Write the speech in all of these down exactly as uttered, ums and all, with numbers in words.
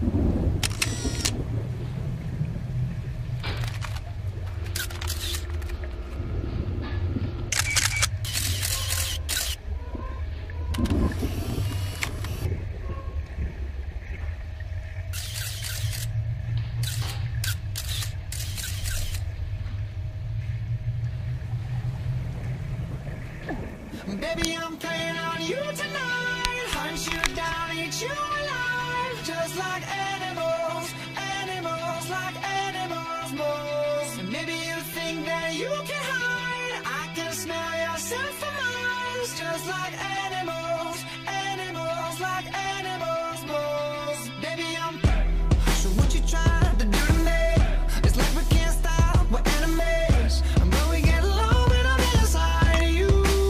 Baby, I'm playing on you tonight. Hunt you down, eat you alive. Just like animals, animals, like animals, moles. And maybe you think that you can hide. I can smell yourself for miles. Just like animals, animals, like animals, moles. Baby, I'm so what you trying to do to me? It's like we can't stop, we're enemies. And when we get low, when I'm inside you.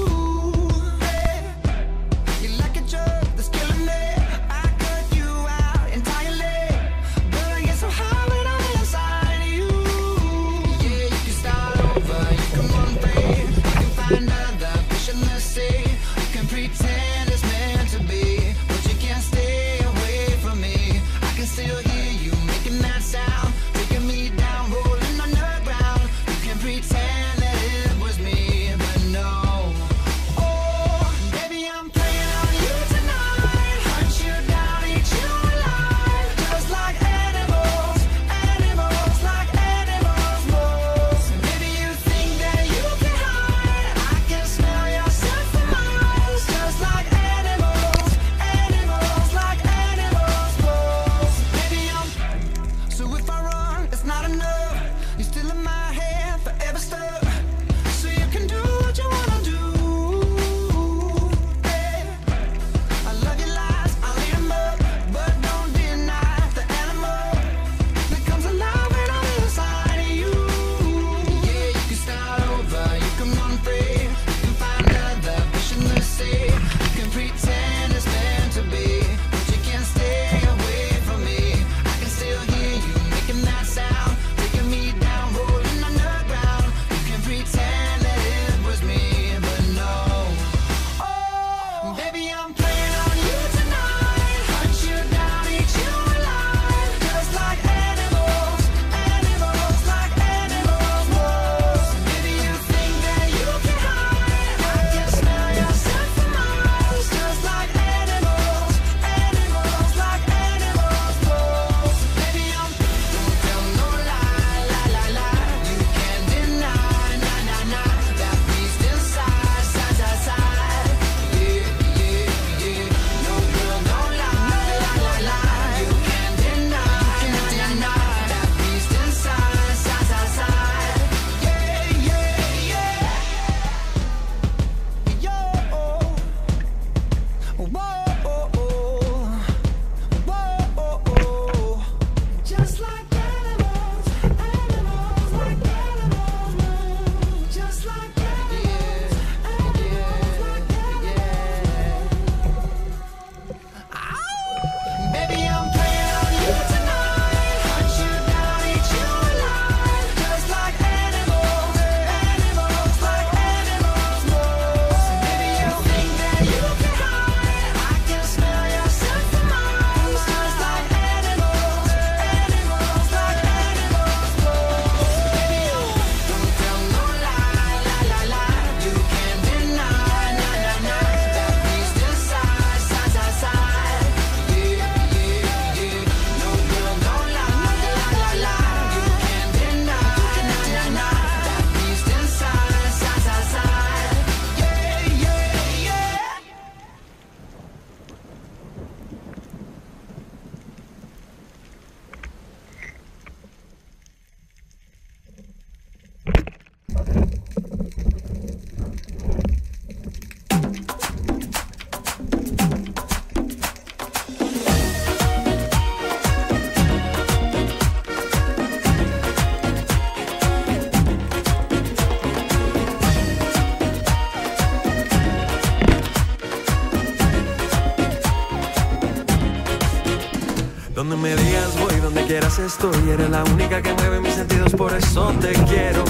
Donde me digas voy, donde quieras estoy. Eres la única que mueve mis sentidos, por eso te quiero.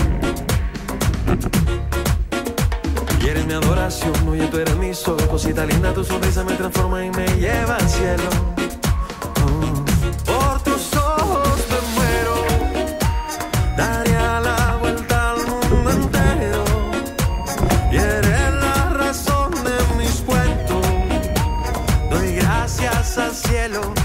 Y eres mi adoración, oye, tú eres mi sol. Cosita linda, tu sonrisa me transforma y me lleva al cielo. Oh. cielo.